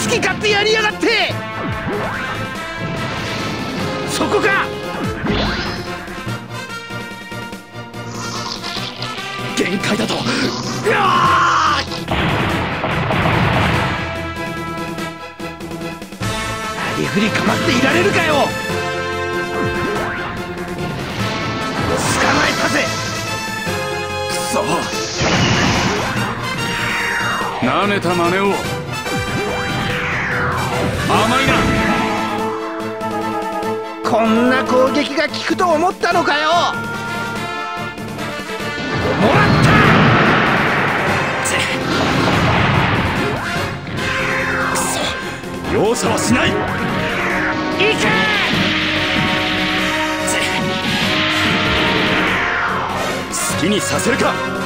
き勝手やりやがって。そこか。限界だと。うわりふり構っていられるかよ。捕まえたぜ。くそ、 なめた真似を。甘いな。 こんな攻撃が効くと思ったのかよ。もらった。くそ、容赦はしない。行け。 好きにさせるか。